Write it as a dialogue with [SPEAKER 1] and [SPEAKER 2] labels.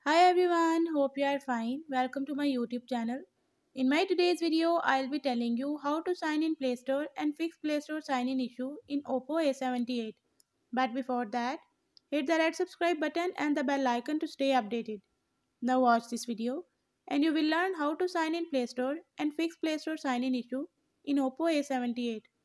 [SPEAKER 1] Hi everyone, hope you are fine. Welcome to my YouTube channel. In my today's video, I'll be telling you how to sign in Play Store and fix Play Store sign-in issue in OPPO A78. But before that, hit the red subscribe button and the bell icon to stay updated. Now watch this video and you will learn how to sign in Play Store and fix Play Store sign-in issue in OPPO A78.